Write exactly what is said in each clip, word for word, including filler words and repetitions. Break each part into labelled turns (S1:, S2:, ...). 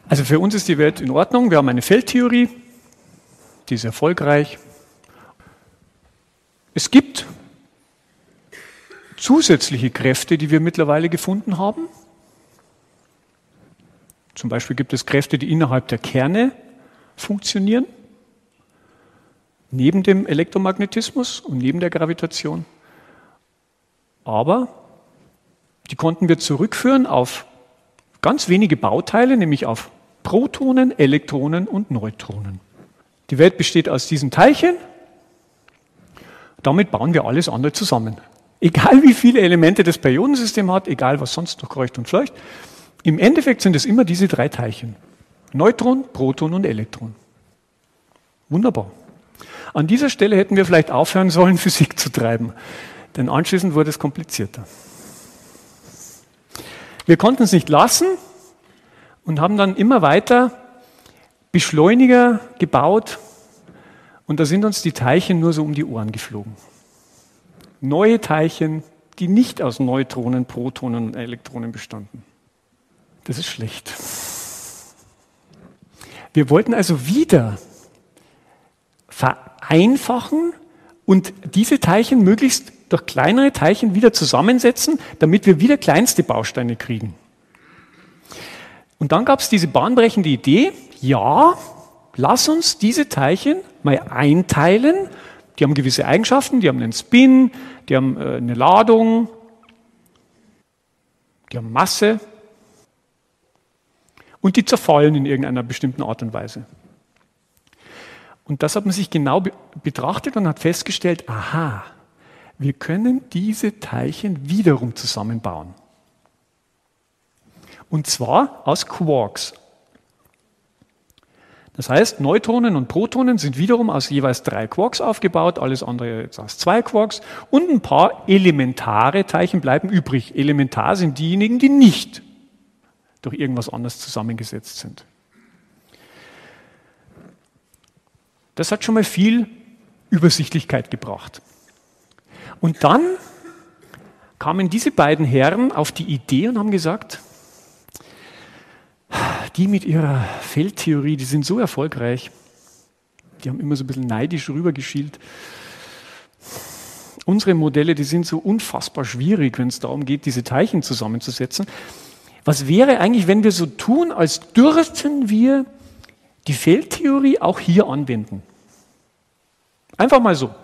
S1: Also für uns ist die Welt in Ordnung. Wir haben eine Feldtheorie, die ist erfolgreich. Es gibt zusätzliche Kräfte, die wir mittlerweile gefunden haben. Zum Beispiel gibt es Kräfte, die innerhalb der Kerne funktionieren, neben dem Elektromagnetismus und neben der Gravitation. Aber die konnten wir zurückführen auf ganz wenige Bauteile, nämlich auf Protonen, Elektronen und Neutronen. Die Welt besteht aus diesen Teilchen. Damit bauen wir alles andere zusammen. Egal wie viele Elemente das Periodensystem hat, egal was sonst noch kreucht und fleucht, im Endeffekt sind es immer diese drei Teilchen. Neutron, Proton und Elektron. Wunderbar. An dieser Stelle hätten wir vielleicht aufhören sollen, Physik zu treiben, denn anschließend wurde es komplizierter. Wir konnten es nicht lassen und haben dann immer weiter Beschleuniger gebaut und da sind uns die Teilchen nur so um die Ohren geflogen. Neue Teilchen, die nicht aus Neutronen, Protonen und Elektronen bestanden. Das ist schlecht. Wir wollten also wieder vereinfachen und diese Teilchen möglichst durch kleinere Teilchen wieder zusammensetzen, damit wir wieder kleinste Bausteine kriegen. Und dann gab es diese bahnbrechende Idee, ja, lass uns diese Teilchen mal einteilen. Die haben gewisse Eigenschaften, die haben einen Spin, die haben äh, eine Ladung, die haben Masse und die zerfallen in irgendeiner bestimmten Art und Weise. Und das hat man sich genau be- betrachtet und hat festgestellt, aha, wir können diese Teilchen wiederum zusammenbauen. Und zwar aus Quarks. Das heißt, Neutronen und Protonen sind wiederum aus jeweils drei Quarks aufgebaut, alles andere jetzt aus zwei Quarks und ein paar elementare Teilchen bleiben übrig. Elementar sind diejenigen, die nicht durch irgendwas anderes zusammengesetzt sind. Das hat schon mal viel Übersichtlichkeit gebracht. Und dann kamen diese beiden Herren auf die Idee und haben gesagt, die mit ihrer Feldtheorie, die sind so erfolgreich, die haben immer so ein bisschen neidisch rübergeschielt. Unsere Modelle, die sind so unfassbar schwierig, wenn es darum geht, diese Teilchen zusammenzusetzen. Was wäre eigentlich, wenn wir so tun, als dürften wir die Feldtheorie auch hier anwenden? Einfach mal so.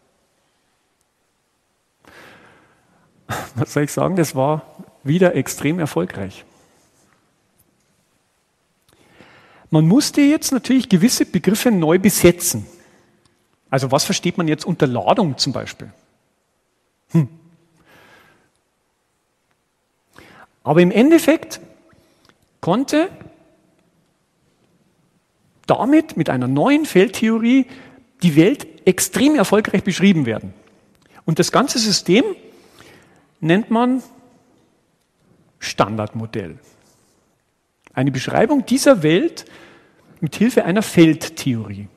S1: Was soll ich sagen, das war wieder extrem erfolgreich. Man musste jetzt natürlich gewisse Begriffe neu besetzen. Also was versteht man jetzt unter Ladung zum Beispiel? Hm. Aber im Endeffekt konnte damit mit einer neuen Feldtheorie die Welt extrem erfolgreich beschrieben werden. Und das ganze System nennt man Standardmodell. Eine Beschreibung dieser Welt mit Hilfe einer Feldtheorie.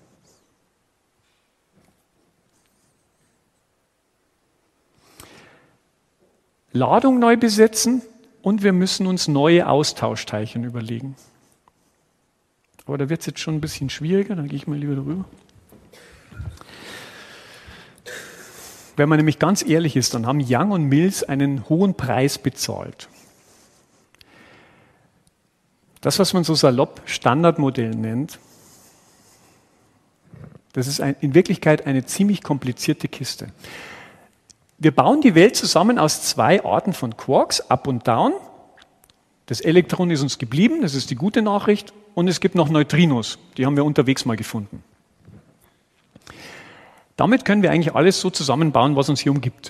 S1: Ladung neu besetzen und wir müssen uns neue Austauschteilchen überlegen. Aber da wird es jetzt schon ein bisschen schwieriger, dann gehe ich mal lieber darüber. Wenn man nämlich ganz ehrlich ist, dann haben Young und Mills einen hohen Preis bezahlt. Das, was man so salopp Standardmodell nennt, das ist ein, in Wirklichkeit eine ziemlich komplizierte Kiste. Wir bauen die Welt zusammen aus zwei Arten von Quarks, Up und Down. Das Elektron ist uns geblieben, das ist die gute Nachricht. Und es gibt noch Neutrinos, die haben wir unterwegs mal gefunden. Damit können wir eigentlich alles so zusammenbauen, was uns hier umgibt.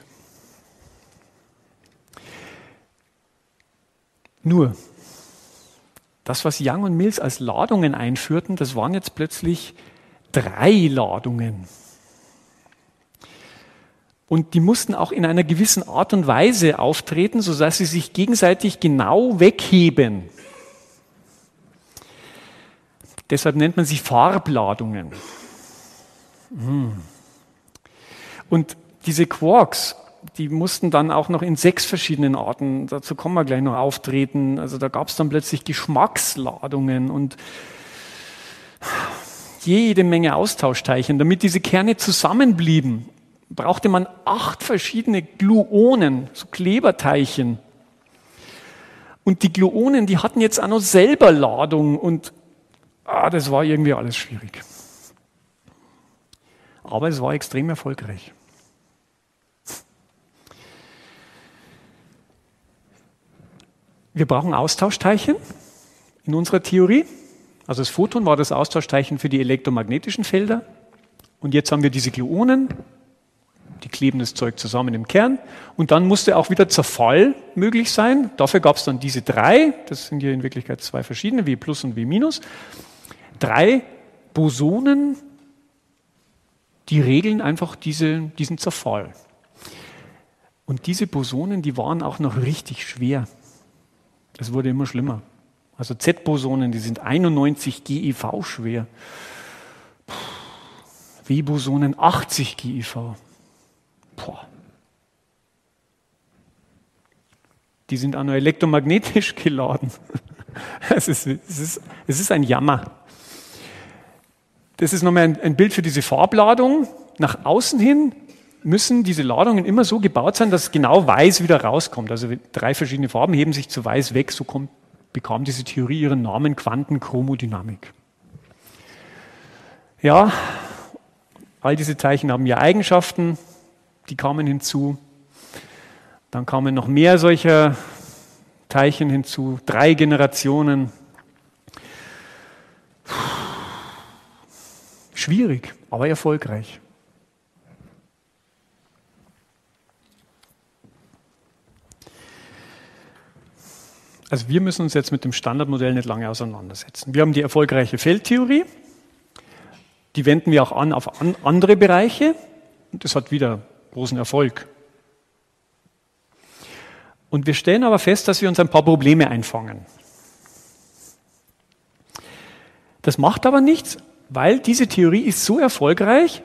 S1: Nur, das, was Young und Mills als Ladungen einführten, das waren jetzt plötzlich drei Ladungen. Und die mussten auch in einer gewissen Art und Weise auftreten, sodass sie sich gegenseitig genau wegheben. Deshalb nennt man sie Farbladungen. Und diese Quarks, die mussten dann auch noch in sechs verschiedenen Arten, dazu kommen wir gleich noch, auftreten. Also da gab es dann plötzlich Geschmacksladungen und jede Menge Austauschteilchen. Damit diese Kerne zusammenblieben, brauchte man acht verschiedene Gluonen, so Kleberteilchen. Und die Gluonen, die hatten jetzt auch noch selber Ladung und ah, das war irgendwie alles schwierig. Aber es war extrem erfolgreich. Wir brauchen Austauschteilchen in unserer Theorie. Also das Photon war das Austauschteilchen für die elektromagnetischen Felder. Und jetzt haben wir diese Gluonen, die kleben das Zeug zusammen im Kern. Und dann musste auch wieder Zerfall möglich sein. Dafür gab es dann diese drei, das sind hier in Wirklichkeit zwei verschiedene, W plus und W minus. Drei Bosonen, die regeln einfach diese, diesen Zerfall. Und diese Bosonen, die waren auch noch richtig schwer. Es wurde immer schlimmer. Also Z-Bosonen, die sind einundneunzig GeV schwer. W-Bosonen achtzig GeV. Boah. Die sind auch noch elektromagnetisch geladen. Es ist, es ist, es ist ein Jammer. Das ist nochmal ein, ein Bild für diese Farbladung. Nach außen hin müssen diese Ladungen immer so gebaut sein, dass genau weiß wieder rauskommt. Also drei verschiedene Farben heben sich zu weiß weg, so kommt, bekam diese Theorie ihren Namen Quantenchromodynamik. Ja, all diese Teilchen haben ja Eigenschaften, die kamen hinzu. Dann kamen noch mehr solcher Teilchen hinzu, drei Generationen. Schwierig, aber erfolgreich. Also wir müssen uns jetzt mit dem Standardmodell nicht lange auseinandersetzen. Wir haben die erfolgreiche Feldtheorie, die wenden wir auch an auf an andere Bereiche und das hat wieder großen Erfolg. Und wir stellen aber fest, dass wir uns ein paar Probleme einfangen. Das macht aber nichts, weil diese Theorie ist so erfolgreich,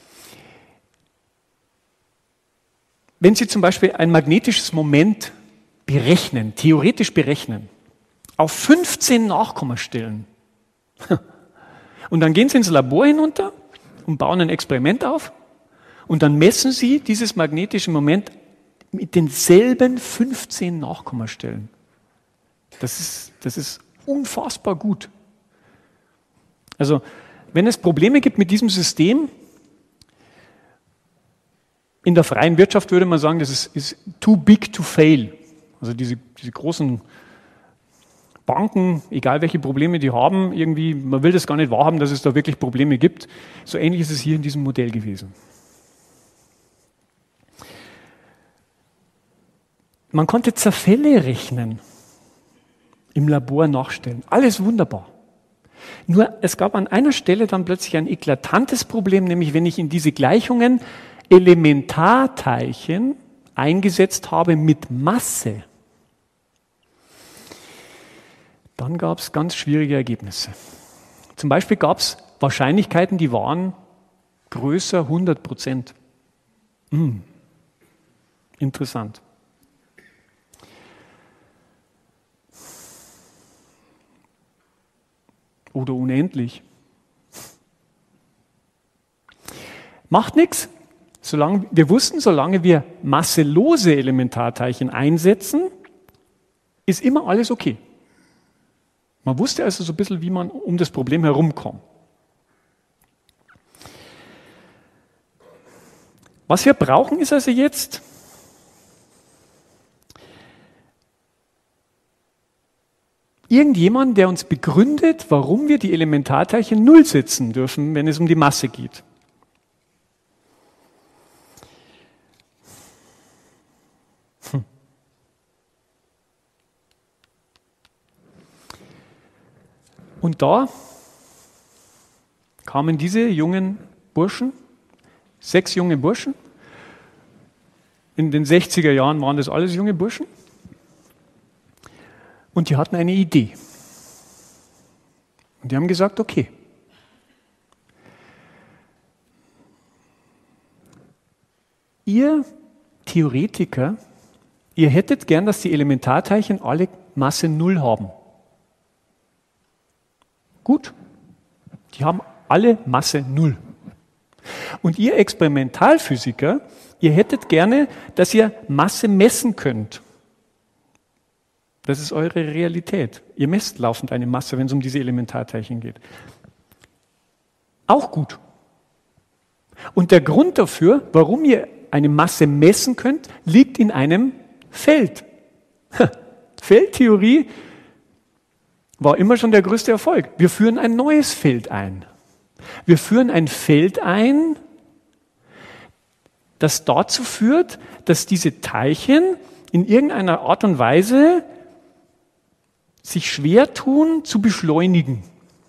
S1: wenn Sie zum Beispiel ein magnetisches Moment berechnen, theoretisch berechnen, auf fünfzehn Nachkommastellen. Und dann gehen Sie ins Labor hinunter und bauen ein Experiment auf und dann messen Sie dieses magnetische Moment mit denselben fünfzehn Nachkommastellen. Das ist, das ist unfassbar gut. Also, wenn es Probleme gibt mit diesem System, in der freien Wirtschaft würde man sagen, das ist, ist too big to fail. Also diese, diese großen Banken, egal welche Probleme die haben, irgendwie, man will das gar nicht wahrhaben, dass es da wirklich Probleme gibt. So ähnlich ist es hier in diesem Modell gewesen. Man konnte Zerfälle rechnen, im Labor nachstellen. Alles wunderbar. Nur es gab an einer Stelle dann plötzlich ein eklatantes Problem, nämlich wenn ich in diese Gleichungen Elementarteilchen eingesetzt habe mit Masse, dann gab es ganz schwierige Ergebnisse. Zum Beispiel gab es Wahrscheinlichkeiten, die waren größer hundert Prozent. Hm. Interessant. Oder unendlich. Macht nichts. Solange, wir wussten, solange wir masselose Elementarteilchen einsetzen, ist immer alles okay. Man wusste also so ein bisschen, wie man um das Problem herumkommt. Was wir brauchen, ist also jetzt irgendjemand, der uns begründet, warum wir die Elementarteilchen null setzen dürfen, wenn es um die Masse geht. Hm. Und da kamen diese jungen Burschen, sechs junge Burschen. In den sechziger Jahren waren das alles junge Burschen. Und die hatten eine Idee. Und die haben gesagt, okay, ihr Theoretiker, ihr hättet gern, dass die Elementarteilchen alle Masse null haben. Gut, die haben alle Masse null. Und ihr Experimentalphysiker, ihr hättet gerne, dass ihr Masse messen könnt. Das ist eure Realität. Ihr messt laufend eine Masse, wenn es um diese Elementarteilchen geht. Auch gut. Und der Grund dafür, warum ihr eine Masse messen könnt, liegt in einem Feld. Feldtheorie war immer schon der größte Erfolg. Wir führen ein neues Feld ein. Wir führen ein Feld ein, das dazu führt, dass diese Teilchen in irgendeiner Art und Weise sich schwer tun, zu beschleunigen.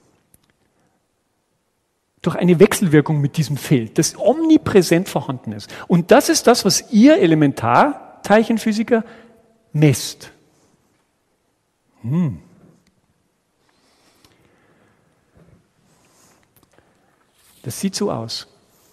S1: Durch eine Wechselwirkung mit diesem Feld, das omnipräsent vorhanden ist. Und das ist das, was ihr Elementarteilchenphysiker messt. Hm. Das sieht so aus.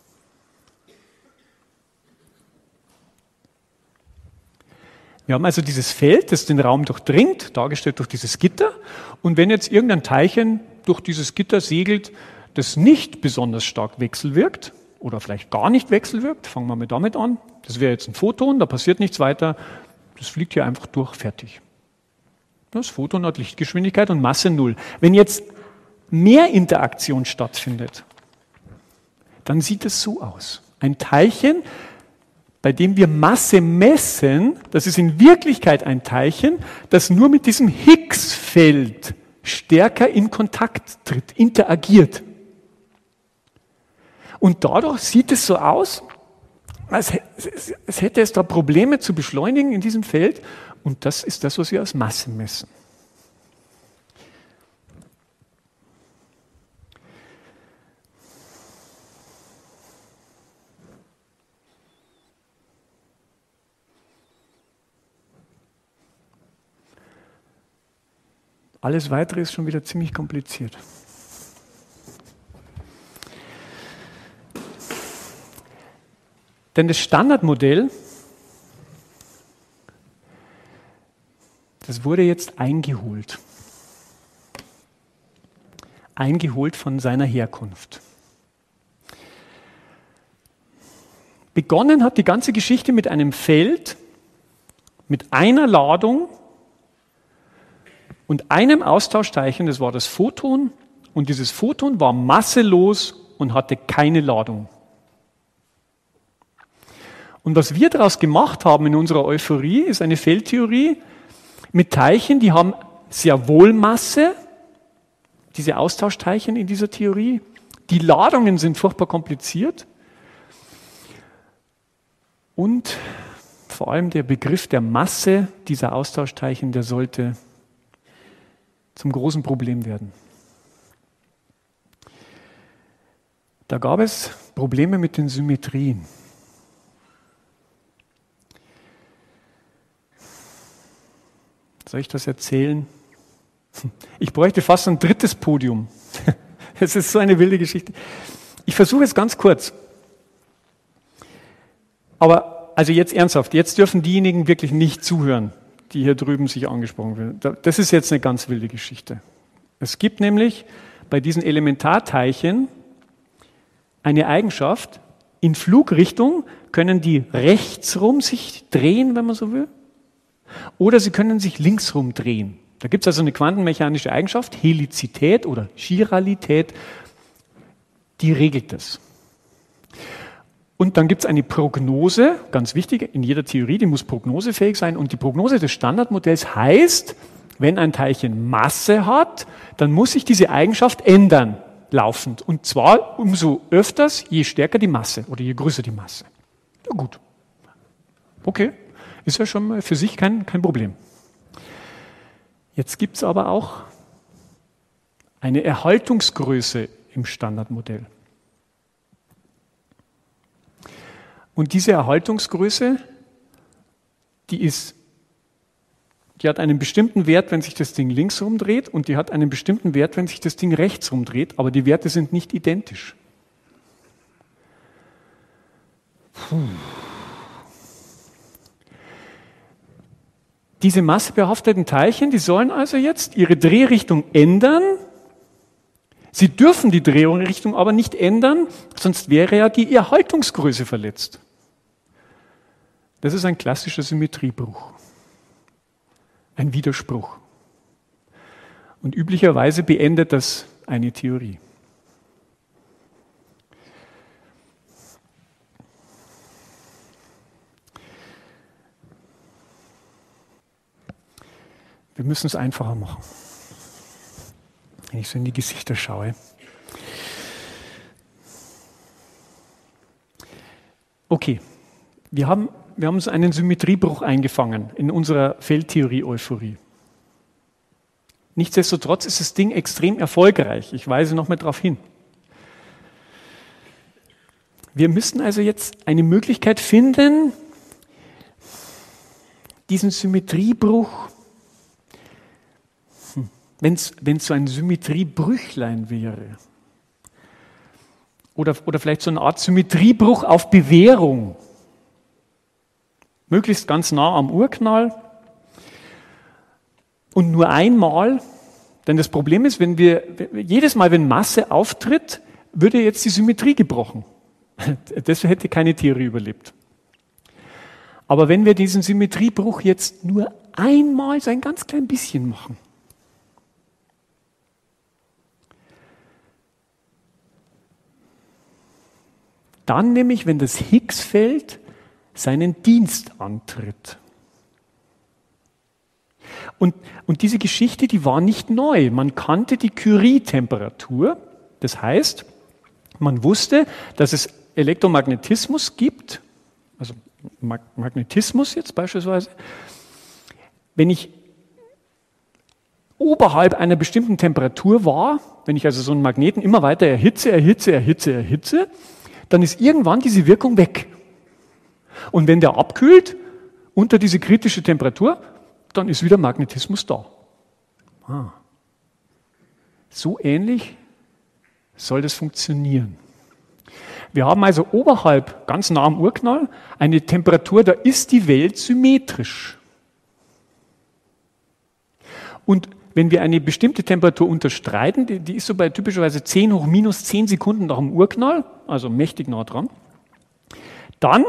S1: Wir haben also dieses Feld, das den Raum durchdringt, dargestellt durch dieses Gitter. Und wenn jetzt irgendein Teilchen durch dieses Gitter segelt, das nicht besonders stark wechselwirkt oder vielleicht gar nicht wechselwirkt, fangen wir mal damit an. Das wäre jetzt ein Photon, da passiert nichts weiter. Das fliegt hier einfach durch, fertig. Das Photon hat Lichtgeschwindigkeit und Masse null. Wenn jetzt mehr Interaktion stattfindet, dann sieht es so aus. Ein Teilchen, bei dem wir Masse messen, das ist in Wirklichkeit ein Teilchen, das nur mit diesem Higgs-Feld stärker in Kontakt tritt, interagiert. Und dadurch sieht es so aus, als hätte es da Probleme zu beschleunigen in diesem Feld. Und das ist das, was wir als Masse messen. Alles Weitere ist schon wieder ziemlich kompliziert. Denn das Standardmodell, das wurde jetzt eingeholt. Eingeholt von seiner Herkunft. Begonnen hat die ganze Geschichte mit einem Feld, mit einer Ladung und einem Austauschteilchen, das war das Photon, und dieses Photon war masselos und hatte keine Ladung. Und was wir daraus gemacht haben in unserer Euphorie, ist eine Feldtheorie mit Teilchen, die haben sehr wohl Masse, diese Austauschteilchen in dieser Theorie. Die Ladungen sind furchtbar kompliziert. Und vor allem der Begriff der Masse dieser Austauschteilchen, der sollte zum großen Problem werden. Da gab es Probleme mit den Symmetrien. Soll ich das erzählen? Ich bräuchte fast ein drittes Podium. Es ist so eine wilde Geschichte. Ich versuche es ganz kurz. Aber, also jetzt ernsthaft, jetzt dürfen diejenigen wirklich nicht zuhören, die hier drüben sich angesprochen werden. Das ist jetzt eine ganz wilde Geschichte. Es gibt nämlich bei diesen Elementarteilchen eine Eigenschaft, in Flugrichtung können die rechtsrum sich drehen, wenn man so will, oder sie können sich linksrum drehen. Da gibt es also eine quantenmechanische Eigenschaft, Helizität oder Chiralität, die regelt das. Und dann gibt es eine Prognose, ganz wichtig, in jeder Theorie, die muss prognosefähig sein. Und die Prognose des Standardmodells heißt, wenn ein Teilchen Masse hat, dann muss sich diese Eigenschaft ändern, laufend. Und zwar umso öfters, je stärker die Masse oder je größer die Masse. Ja gut. Okay, ist ja schon mal für sich kein, kein Problem. Jetzt gibt es aber auch eine Erhaltungsgröße im Standardmodell. Und diese Erhaltungsgröße, die ist, die hat einen bestimmten Wert, wenn sich das Ding links rumdreht, und die hat einen bestimmten Wert, wenn sich das Ding rechts rumdreht, aber die Werte sind nicht identisch. Puh. diese massebehafteten Teilchen, die sollen also jetzt ihre Drehrichtung ändern. Sie dürfen die Drehrichtung aber nicht ändern, sonst wäre ja die Erhaltungsgröße verletzt. Das ist ein klassischer Symmetriebruch, ein Widerspruch. Und üblicherweise beendet das eine Theorie. Wir müssen es einfacher machen. Wenn ich so in die Gesichter schaue. Okay, wir haben, wir haben so einen Symmetriebruch eingefangen in unserer Feldtheorie-Euphorie. Nichtsdestotrotz ist das Ding extrem erfolgreich. Ich weise nochmal darauf hin. Wir müssen also jetzt eine Möglichkeit finden, diesen Symmetriebruch, wenn es so ein Symmetriebrüchlein wäre, oder, oder vielleicht so eine Art Symmetriebruch auf Bewährung, möglichst ganz nah am Urknall und nur einmal, denn das Problem ist, wenn wir jedes Mal, wenn Masse auftritt, würde jetzt die Symmetrie gebrochen. Das hätte keine Theorie überlebt. Aber wenn wir diesen Symmetriebruch jetzt nur einmal so ein ganz klein bisschen machen, dann nämlich, wenn das Higgs-Feld seinen Dienst antritt. Und, und diese Geschichte, die war nicht neu. Man kannte die Curie-Temperatur. Das heißt, man wusste, dass es Elektromagnetismus gibt, also Mag- Magnetismus jetzt beispielsweise. Wenn ich oberhalb einer bestimmten Temperatur war, wenn ich also so einen Magneten immer weiter erhitze, erhitze, erhitze, erhitze, dann ist irgendwann diese Wirkung weg. Und wenn der abkühlt unter diese kritische Temperatur, dann ist wieder Magnetismus da. Ah. So ähnlich soll das funktionieren. Wir haben also oberhalb, ganz nah am Urknall, eine Temperatur, da ist die Welt symmetrisch. Und wenn wir eine bestimmte Temperatur unterstreiten, die, die ist so bei typischerweise zehn hoch minus zehn Sekunden nach dem Urknall, also mächtig nah dran, dann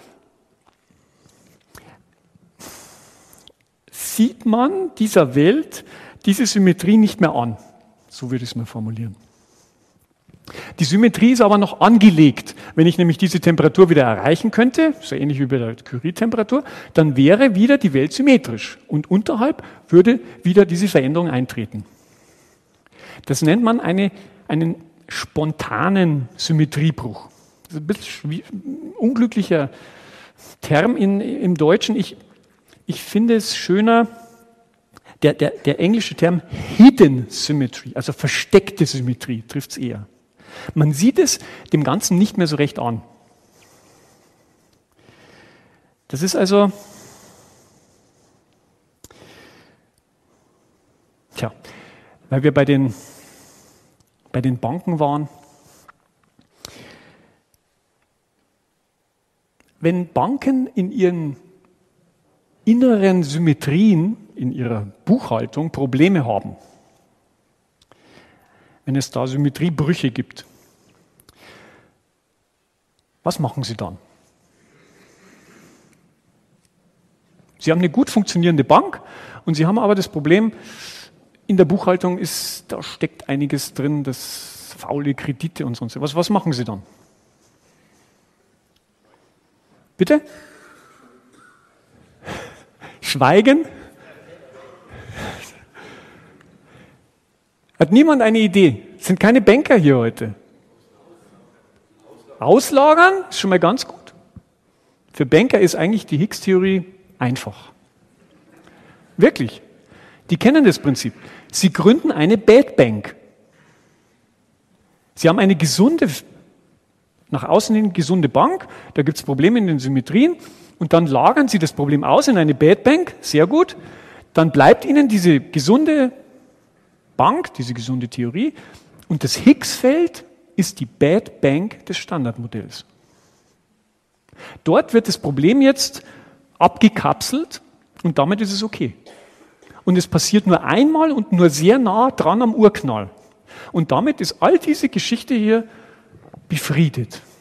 S1: sieht man dieser Welt diese Symmetrie nicht mehr an. So würde ich es mal formulieren. Die Symmetrie ist aber noch angelegt. Wenn ich nämlich diese Temperatur wieder erreichen könnte, so ähnlich wie bei der Curie-Temperatur, dann wäre wieder die Welt symmetrisch und unterhalb würde wieder diese Veränderung eintreten. Das nennt man eine, einen spontanen Symmetriebruch. Das ist ein bisschen ein unglücklicher Term in, im Deutschen. Ich, ich finde es schöner, der, der, der englische Term Hidden Symmetry, also versteckte Symmetrie, trifft es eher. Man sieht es dem Ganzen nicht mehr so recht an. Das ist also, tja, weil wir bei den, bei den Banken waren. Wenn Banken in ihren inneren Symmetrien, in ihrer Buchhaltung Probleme haben, wenn es da Symmetriebrüche gibt, was machen Sie dann? Sie haben eine gut funktionierende Bank und Sie haben aber das Problem, in der Buchhaltung ist, da steckt einiges drin, das faule Kredite und sonst was. Was machen Sie dann? Bitte? Schweigen? Hat niemand eine Idee? Es sind keine Banker hier heute. Auslagern ist schon mal ganz gut. Für Banker ist eigentlich die Higgs-Theorie einfach. Wirklich. Die kennen das Prinzip. Sie gründen eine Bad Bank. Sie haben eine gesunde, nach außen hin gesunde Bank, da gibt es Probleme in den Symmetrien und dann lagern Sie das Problem aus in eine Bad Bank, sehr gut. Dann bleibt Ihnen diese gesunde Bank, diese gesunde Theorie, und das Higgs-Feld ist die Bad Bank des Standardmodells. Dort wird das Problem jetzt abgekapselt Und damit ist es okay. Und es passiert nur einmal und nur sehr nah dran am Urknall. Und damit ist all diese Geschichte hier befriedet.